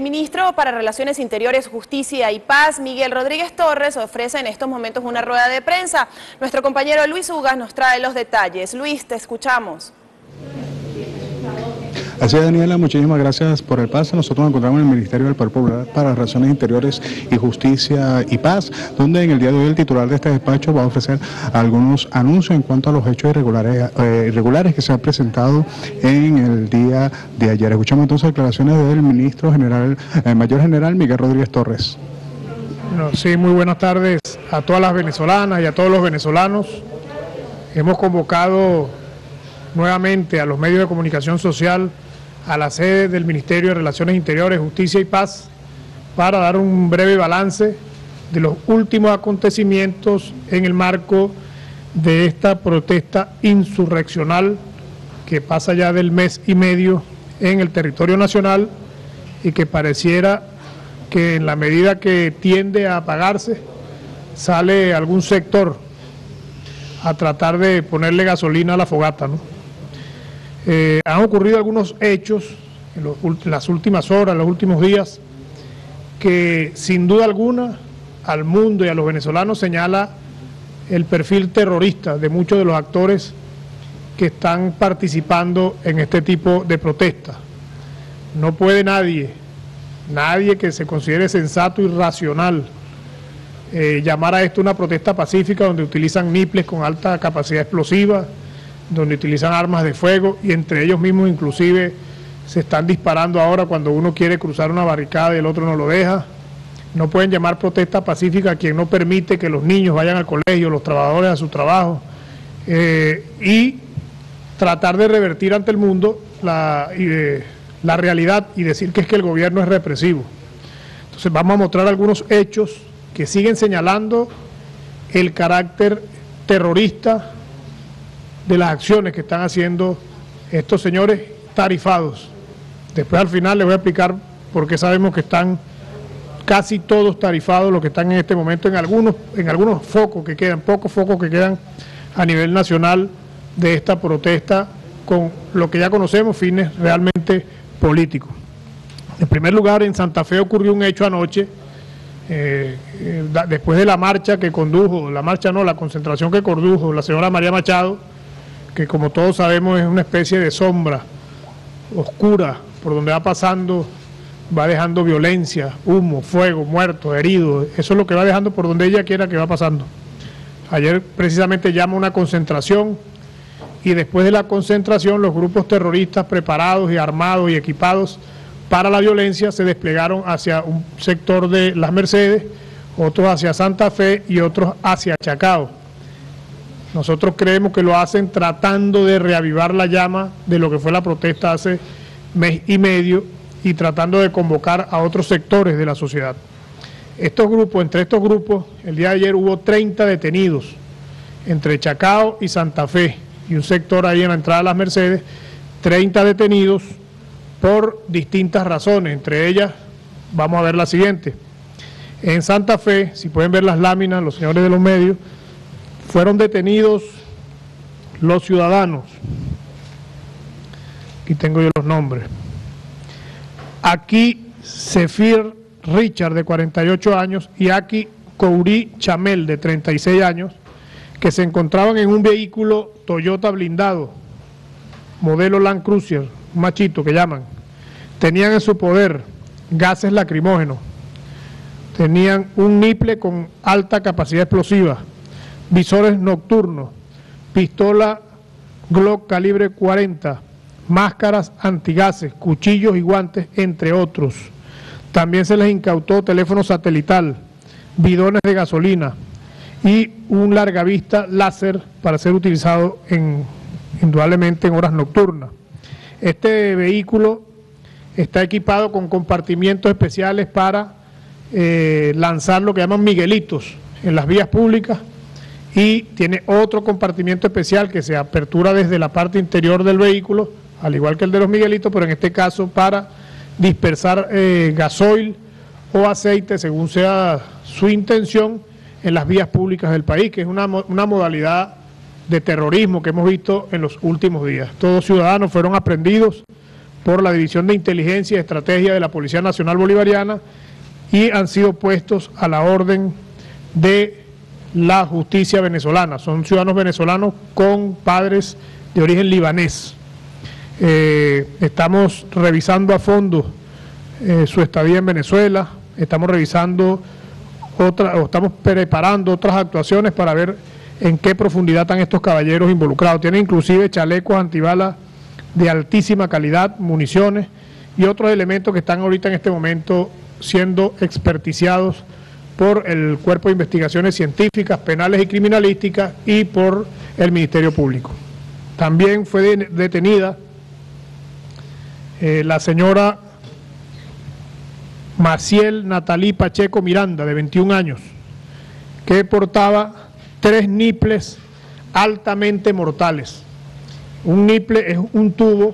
El ministro para Relaciones Interiores, Justicia y Paz, Miguel Rodríguez Torres, ofrece en estos momentos una rueda de prensa. Nuestro compañero Luis Ugas nos trae los detalles. Luis, te escuchamos. Así es, Daniela, muchísimas gracias por el pase. Nosotros nos encontramos en el Ministerio del Poder Popular para Relaciones Interiores y Justicia y Paz, donde en el día de hoy el titular de este despacho va a ofrecer algunos anuncios en cuanto a los hechos irregulares que se han presentado en el día de ayer. Escuchamos entonces declaraciones del ministro general, mayor general Miguel Rodríguez Torres. Bueno, sí, muy buenas tardes a todas las venezolanas y a todos los venezolanos. Hemos convocado nuevamente a los medios de comunicación social a la sede del Ministerio de Relaciones Interiores, Justicia y Paz para dar un breve balance de los últimos acontecimientos en el marco de esta protesta insurreccional que pasa ya del mes y medio en el territorio nacional y que pareciera que en la medida que tiende a apagarse sale algún sector a tratar de ponerle gasolina a la fogata, ¿no? Han ocurrido algunos hechos en las últimas horas, en los últimos días, que sin duda alguna al mundo y a los venezolanos señala el perfil terrorista de muchos de los actores que están participando en este tipo de protestas. No puede nadie que se considere sensato y racional llamar a esto una protesta pacífica donde utilizan niples con alta capacidad explosiva, donde utilizan armas de fuego y entre ellos mismos inclusive se están disparando ahora cuando uno quiere cruzar una barricada y el otro no lo deja. No pueden llamar protesta pacífica a quien no permite que los niños vayan al colegio, los trabajadores a su trabajo, y tratar de revertir ante el mundo la realidad y decir que es que el gobierno es represivo. Entonces vamos a mostrar algunos hechos que siguen señalando el carácter terrorista de las acciones que están haciendo estos señores tarifados. Después al final les voy a explicar por qué sabemos que están casi todos tarifados los que están en este momento en algunos focos que quedan, pocos focos que quedan a nivel nacional de esta protesta con lo que ya conocemos, fines realmente políticos. En primer lugar, en Santa Fe ocurrió un hecho anoche, después de la marcha que condujo, la concentración que condujo la señora María Machado, que como todos sabemos es una especie de sombra oscura, por donde va pasando, va dejando violencia, humo, fuego, muertos, heridos, eso es lo que va dejando por donde ella quiera que va pasando. Ayer precisamente llama una concentración y después de la concentración los grupos terroristas preparados y armados y equipados para la violencia se desplegaron hacia un sector de Las Mercedes, otros hacia Santa Fe y otros hacia Chacao. Nosotros creemos que lo hacen tratando de reavivar la llama de lo que fue la protesta hace mes y medio y tratando de convocar a otros sectores de la sociedad. Entre estos grupos, el día de ayer hubo 30 detenidos entre Chacao y Santa Fe y un sector ahí en la entrada de Las Mercedes, 30 detenidos por distintas razones, entre ellas vamos a ver la siguiente. En Santa Fe, si pueden ver las láminas, los señores de los medios, fueron detenidos los ciudadanos, aquí tengo yo los nombres, aquí Zefir Richard de 48 años y aquí Courí Chamel de 36 años, que se encontraban en un vehículo Toyota blindado, modelo Land Cruiser, un machito que llaman. Tenían en su poder gases lacrimógenos, tenían un niple con alta capacidad explosiva, visores nocturnos, pistola Glock calibre 40, máscaras antigases, cuchillos y guantes, entre otros. También se les incautó teléfono satelital, bidones de gasolina y un largavista láser para ser utilizado indudablemente en horas nocturnas. Este vehículo está equipado con compartimientos especiales para lanzar lo que llaman miguelitos en las vías públicas, y tiene otro compartimiento especial que se apertura desde la parte interior del vehículo, al igual que el de los miguelitos, pero en este caso para dispersar gasoil o aceite, según sea su intención, en las vías públicas del país, que es una modalidad de terrorismo que hemos visto en los últimos días. Todos ciudadanos fueron aprehendidos por la División de Inteligencia y Estrategia de la Policía Nacional Bolivariana y han sido puestos a la orden de la justicia venezolana. Son ciudadanos venezolanos con padres de origen libanés. Estamos revisando a fondo su estadía en Venezuela, estamos revisando estamos preparando otras actuaciones para ver en qué profundidad están estos caballeros involucrados. Tienen inclusive chalecos antibalas de altísima calidad, municiones y otros elementos que están ahorita en este momento siendo experticiados por el Cuerpo de Investigaciones Científicas, Penales y Criminalísticas y por el Ministerio Público. También fue detenida la señora Maciel Natalí Pacheco Miranda, de 21 años, que portaba 3 niples altamente mortales. Un niple es un tubo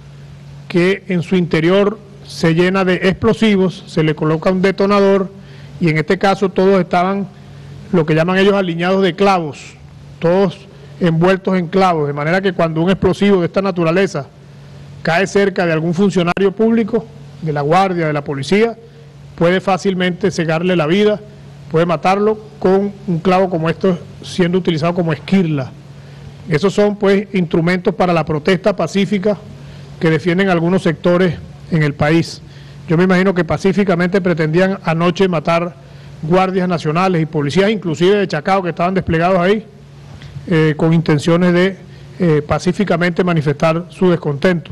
que en su interior se llena de explosivos, se le coloca un detonador y en este caso todos estaban, lo que llaman ellos, alineados de clavos, todos envueltos en clavos, de manera que cuando un explosivo de esta naturaleza cae cerca de algún funcionario público, de la guardia, de la policía, puede fácilmente cegarle la vida, puede matarlo con un clavo como esto siendo utilizado como esquirla. Esos son pues instrumentos para la protesta pacífica que defienden algunos sectores en el país. Yo me imagino que pacíficamente pretendían anoche matar guardias nacionales y policías, inclusive de Chacao, que estaban desplegados ahí, con intenciones de pacíficamente manifestar su descontento.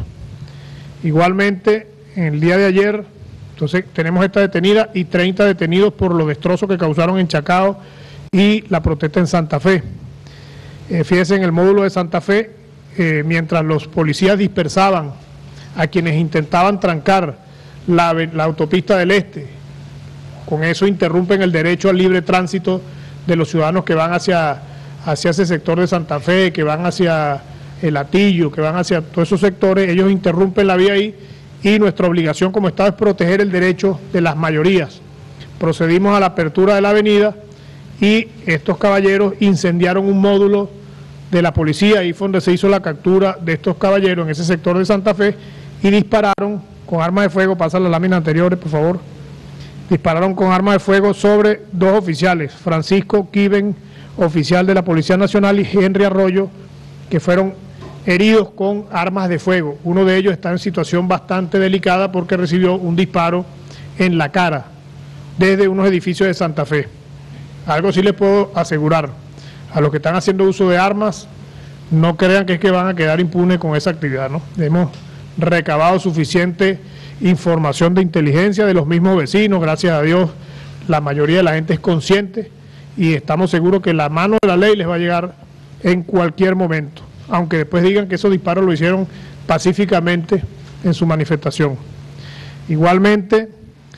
Igualmente, en el día de ayer, entonces tenemos esta detenida y 30 detenidos por los destrozos que causaron en Chacao y la protesta en Santa Fe. Fíjense, en el módulo de Santa Fe, mientras los policías dispersaban a quienes intentaban trancar la autopista del Este, con eso interrumpen el derecho al libre tránsito de los ciudadanos que van hacia ese sector de Santa Fe, que van hacia el Atillo, que van hacia todos esos sectores. Ellos interrumpen la vía ahí y nuestra obligación como Estado es proteger el derecho de las mayorías. Procedimos a la apertura de la avenida y estos caballeros incendiaron un módulo de la policía, ahí fue donde se hizo la captura de estos caballeros en ese sector de Santa Fe, y dispararon con armas de fuego, pasan las láminas anteriores por favor, dispararon con armas de fuego sobre 2 oficiales, Francisco Kiven, oficial de la Policía Nacional, y Henry Arroyo, que fueron heridos con armas de fuego. Uno de ellos está en situación bastante delicada porque recibió un disparo en la cara desde unos edificios de Santa Fe. Algo sí les puedo asegurar, a los que están haciendo uso de armas, no crean que es que van a quedar impunes con esa actividad, ¿no? Hemos recabado suficiente información de inteligencia de los mismos vecinos, gracias a Dios la mayoría de la gente es consciente y estamos seguros que la mano de la ley les va a llegar en cualquier momento, aunque después digan que esos disparos lo hicieron pacíficamente en su manifestación. Igualmente,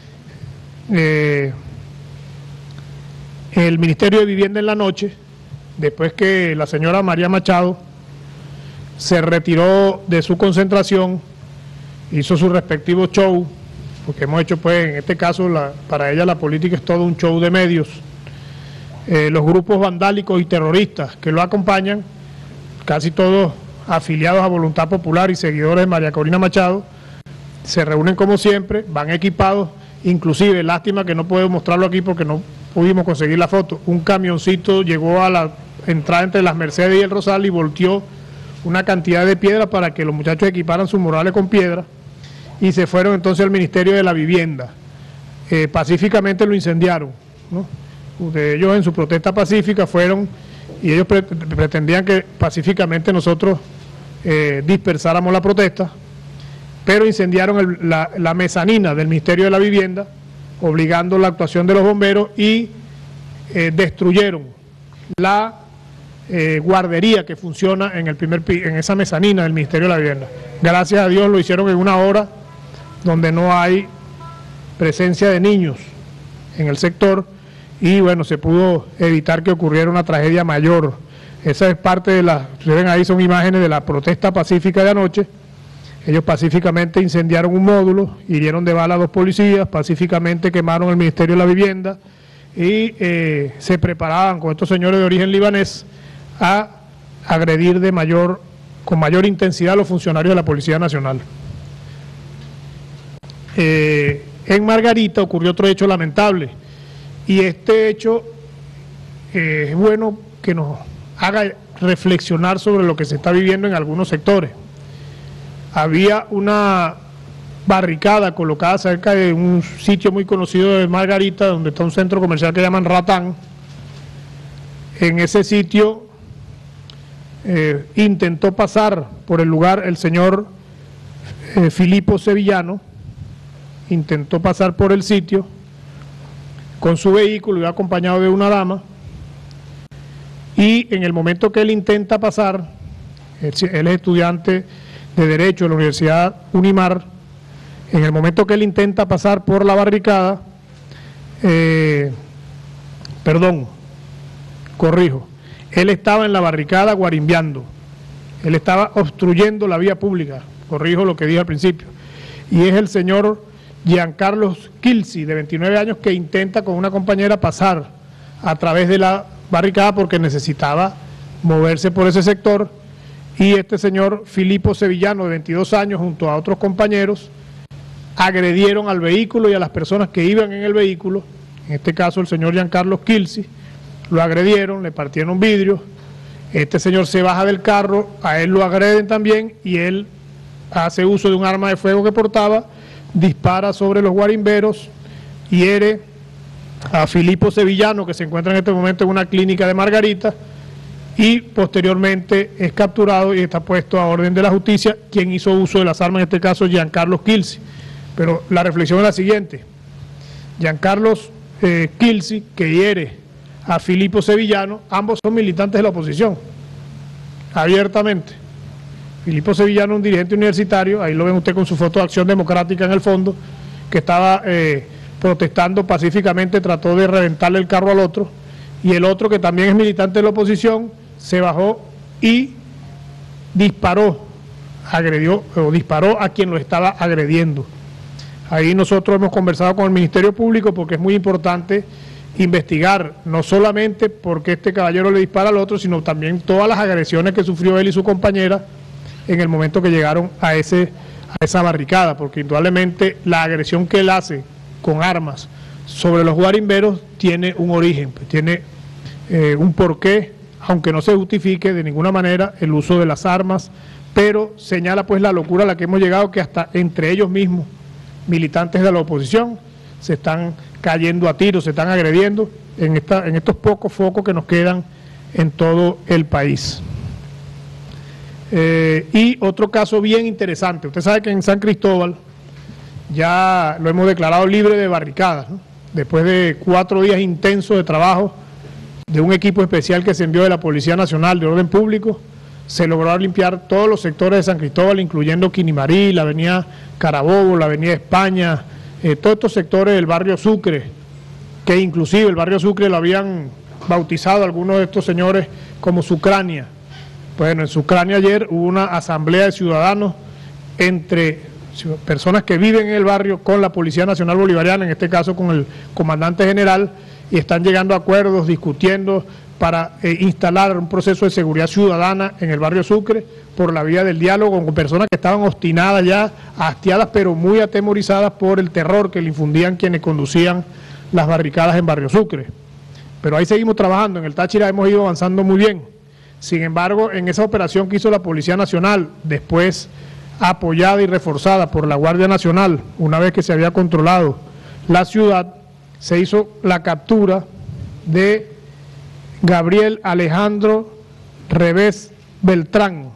el Ministerio de Vivienda en la noche, después que la señora María Machado se retiró de su concentración, hizo su respectivo show, porque hemos hecho pues en este caso, para ella la política es todo un show de medios, los grupos vandálicos y terroristas que lo acompañan, casi todos afiliados a Voluntad Popular y seguidores de María Corina Machado, se reúnen como siempre, van equipados, inclusive, lástima que no puedo mostrarlo aquí porque no pudimos conseguir la foto, un camioncito llegó a la entrada entre las Mercedes y el Rosal y volteó una cantidad de piedras para que los muchachos equiparan sus morrales con piedra y se fueron entonces al Ministerio de la Vivienda. Pacíficamente lo incendiaron, ¿no? Ellos en su protesta pacífica fueron y ellos pretendían que pacíficamente nosotros dispersáramos la protesta, pero incendiaron la mezanina del Ministerio de la Vivienda, obligando la actuación de los bomberos y destruyeron la guardería que funciona en en esa mezanina del Ministerio de la Vivienda. Gracias a Dios lo hicieron en una hora donde no hay presencia de niños en el sector y bueno, se pudo evitar que ocurriera una tragedia mayor. Esa es parte de ustedes ven ahí, son imágenes de la protesta pacífica de anoche. Ellos pacíficamente incendiaron un módulo, hirieron de bala a 2 policías, pacíficamente quemaron el Ministerio de la Vivienda y se preparaban con estos señores de origen libanés a agredir con mayor intensidad a los funcionarios de la Policía Nacional. en Margarita ocurrió otro hecho lamentable, y este hecho es bueno que nos haga reflexionar sobre lo que se está viviendo en algunos sectores. Había una barricada colocada cerca de un sitio muy conocido de Margarita, donde está un centro comercial que llaman Ratán. En ese sitio intentó pasar por el lugar el señor Filipo Sevillano, intentó pasar por el sitio con su vehículo, iba acompañado de una dama, y en el momento que él intenta pasar, él es estudiante de Derecho de la Universidad Unimar, en el momento que él intenta pasar por la barricada, él estaba en la barricada guarimbeando, él estaba obstruyendo la vía pública, corrijo lo que dije al principio, y es el señor Giancarlo Kilsi, de 29 años, que intenta con una compañera pasar a través de la barricada porque necesitaba moverse por ese sector, y este señor Filipo Sevillano, de 22 años, junto a otros compañeros, agredieron al vehículo y a las personas que iban en el vehículo. En este caso el señor Giancarlo Kilsi, lo agredieron, le partieron vidrios, este señor se baja del carro, a él lo agreden también, y él hace uso de un arma de fuego que portaba, dispara sobre los guarimberos, hiere a Filipo Sevillano, que se encuentra en este momento en una clínica de Margarita, y posteriormente es capturado y está puesto a orden de la justicia quien hizo uso de las armas, en este caso Giancarlo Kilsi. Pero la reflexión es la siguiente: Giancarlo Kilsi, que hiere a Filipo Sevillano, ambos son militantes de la oposición, abiertamente. Filipo Sevillano, un dirigente universitario, ahí lo ven usted con su foto de Acción Democrática en el fondo, que estaba protestando pacíficamente, trató de reventarle el carro al otro, y el otro, que también es militante de la oposición, se bajó y disparó a quien lo estaba agrediendo. Ahí nosotros hemos conversado con el Ministerio Público porque es muy importante investigar no solamente por qué este caballero le dispara al otro, sino también todas las agresiones que sufrió él y su compañera en el momento que llegaron a esa barricada, porque indudablemente la agresión que él hace con armas sobre los guarimberos tiene un origen, pues tiene un porqué, aunque no se justifique de ninguna manera el uso de las armas, pero señala pues la locura a la que hemos llegado, que hasta entre ellos mismos, militantes de la oposición, se están cayendo a tiros, se están agrediendo en estos pocos focos que nos quedan en todo el país. Y otro caso bien interesante, usted sabe que en San Cristóbal ya lo hemos declarado libre de barricadas, ¿no? Después de 4 días intensos de trabajo de un equipo especial que se envió de la Policía Nacional de Orden Público, se logró limpiar todos los sectores de San Cristóbal, incluyendo Quinimarí, la avenida Carabobo, la avenida España, todos estos sectores del barrio Sucre, que inclusive el barrio Sucre lo habían bautizado algunos de estos señores como Sucrania. Bueno, en Sucrania ayer hubo una asamblea de ciudadanos entre personas que viven en el barrio con la Policía Nacional Bolivariana, en este caso con el comandante general, y están llegando a acuerdos, discutiendo para instalar un proceso de seguridad ciudadana en el barrio Sucre por la vía del diálogo con personas que estaban obstinadas ya, hastiadas, pero muy atemorizadas por el terror que le infundían quienes conducían las barricadas en barrio Sucre. Pero ahí seguimos trabajando, en el Táchira hemos ido avanzando muy bien. Sin embargo, en esa operación que hizo la Policía Nacional, después apoyada y reforzada por la Guardia Nacional, una vez que se había controlado la ciudad, se hizo la captura de Gabriel Alejandro Reyes Beltrán,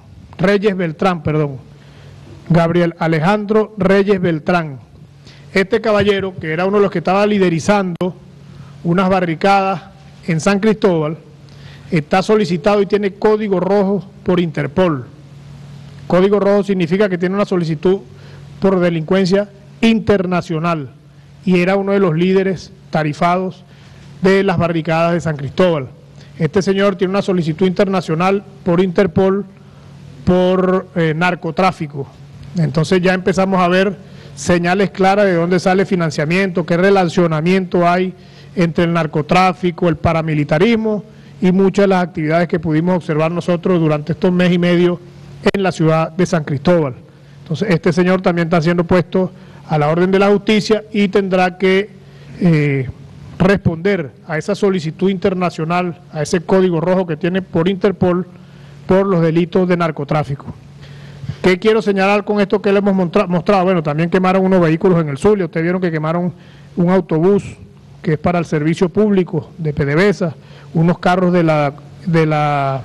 Gabriel Alejandro Reyes Beltrán. Este caballero, que era uno de los que estaba liderizando unas barricadas en San Cristóbal, está solicitado y tiene código rojo por Interpol. Código rojo significa que tiene una solicitud por delincuencia internacional y era uno de los líderes tarifados de las barricadas de San Cristóbal. Este señor tiene una solicitud internacional por Interpol por narcotráfico. Entonces ya empezamos a ver señales claras de dónde sale financiamiento, qué relacionamiento hay entre el narcotráfico, el paramilitarismo y muchas de las actividades que pudimos observar nosotros durante estos meses y medio en la ciudad de San Cristóbal. Entonces este señor también está siendo puesto a la orden de la justicia y tendrá que responder a esa solicitud internacional, a ese código rojo que tiene por Interpol por los delitos de narcotráfico. ¿Qué quiero señalar con esto que le hemos mostrado? Bueno, también quemaron unos vehículos en el Zulia. Ustedes vieron que quemaron un autobús que es para el servicio público de PDVSA, unos carros de la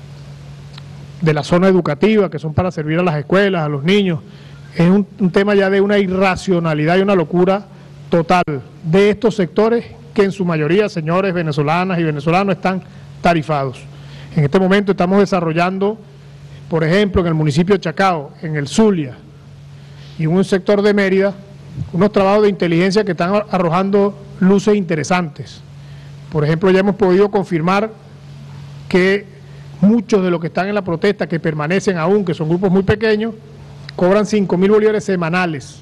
zona educativa que son para servir a las escuelas, a los niños. Es un tema ya de una irracionalidad y una locura total de estos sectores que en su mayoría, señores venezolanas y venezolanos, están tarifados. En este momento estamos desarrollando, por ejemplo, en el municipio de Chacao, en el Zulia y en un sector de Mérida, unos trabajos de inteligencia que están arrojando luces interesantes. Por ejemplo, ya hemos podido confirmar que muchos de los que están en la protesta, que permanecen aún, que son grupos muy pequeños, cobran 5.000 bolívares semanales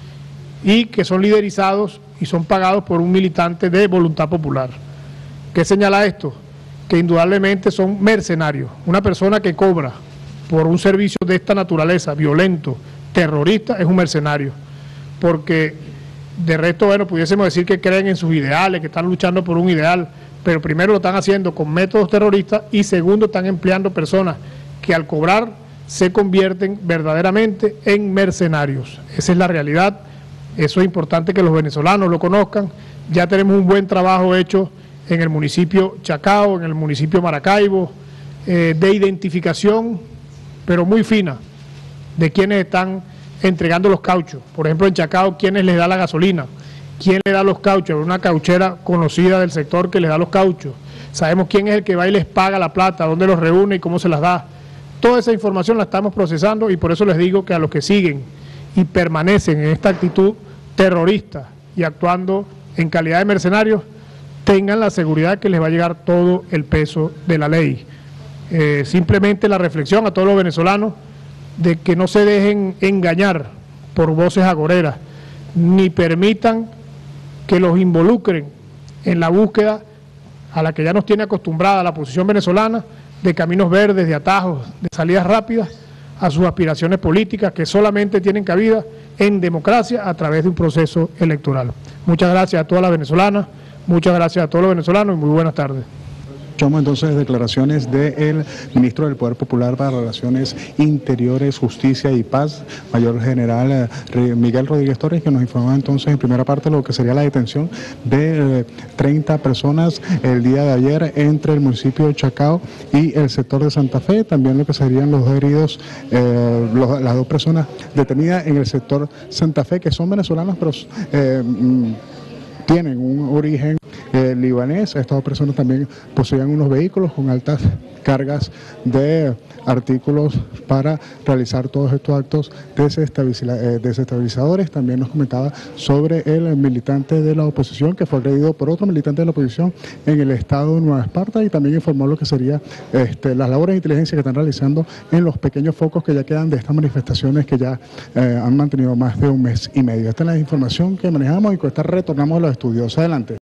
y que son liderizados y son pagados por un militante de Voluntad Popular. ¿Qué señala esto? Que indudablemente son mercenarios. Una persona que cobra por un servicio de esta naturaleza, violento, terrorista, es un mercenario. Porque de resto, bueno, pudiésemos decir que creen en sus ideales, que están luchando por un ideal, pero primero lo están haciendo con métodos terroristas y segundo están empleando personas que al cobrar se convierten verdaderamente en mercenarios. Esa es la realidad, eso es importante que los venezolanos lo conozcan. Ya tenemos un buen trabajo hecho en el municipio Chacao, en el municipio Maracaibo, de identificación, pero muy fina, de quienes están entregando los cauchos. Por ejemplo, en Chacao, ¿quiénes les da la gasolina? ¿Quién le da los cauchos? Una cauchera conocida del sector que le da los cauchos. Sabemos quién es el que va y les paga la plata, dónde los reúne y cómo se las da. Toda esa información la estamos procesando y por eso les digo que a los que siguen y permanecen en esta actitud terrorista y actuando en calidad de mercenarios, tengan la seguridad que les va a llegar todo el peso de la ley. Simplemente la reflexión a todos los venezolanos de que no se dejen engañar por voces agoreras, ni permitan que los involucren en la búsqueda a la que ya nos tiene acostumbrada la posición venezolana, de caminos verdes, de atajos, de salidas rápidas a sus aspiraciones políticas que solamente tienen cabida en democracia a través de un proceso electoral. Muchas gracias a todas las venezolanas, muchas gracias a todos los venezolanos y muy buenas tardes. Escuchamos entonces declaraciones del ministro del Poder Popular para Relaciones Interiores, Justicia y Paz, Mayor General Miguel Rodríguez Torres, que nos informó entonces en primera parte lo que sería la detención de 30 personas el día de ayer entre el municipio de Chacao y el sector de Santa Fe, también lo que serían los dos heridos, las dos personas detenidas en el sector Santa Fe, que son venezolanos, pero tienen un origen libanés. Estas dos personas también poseían unos vehículos con altas cargas de artículos para realizar todos estos actos desestabilizadores. También nos comentaba sobre el militante de la oposición que fue agredido por otro militante de la oposición en el estado de Nueva Esparta, y también informó lo que sería las labores de inteligencia que están realizando en los pequeños focos que ya quedan de estas manifestaciones que ya han mantenido más de un mes y medio. Esta es la información que manejamos y con esta retornamos a los estudios. Adelante.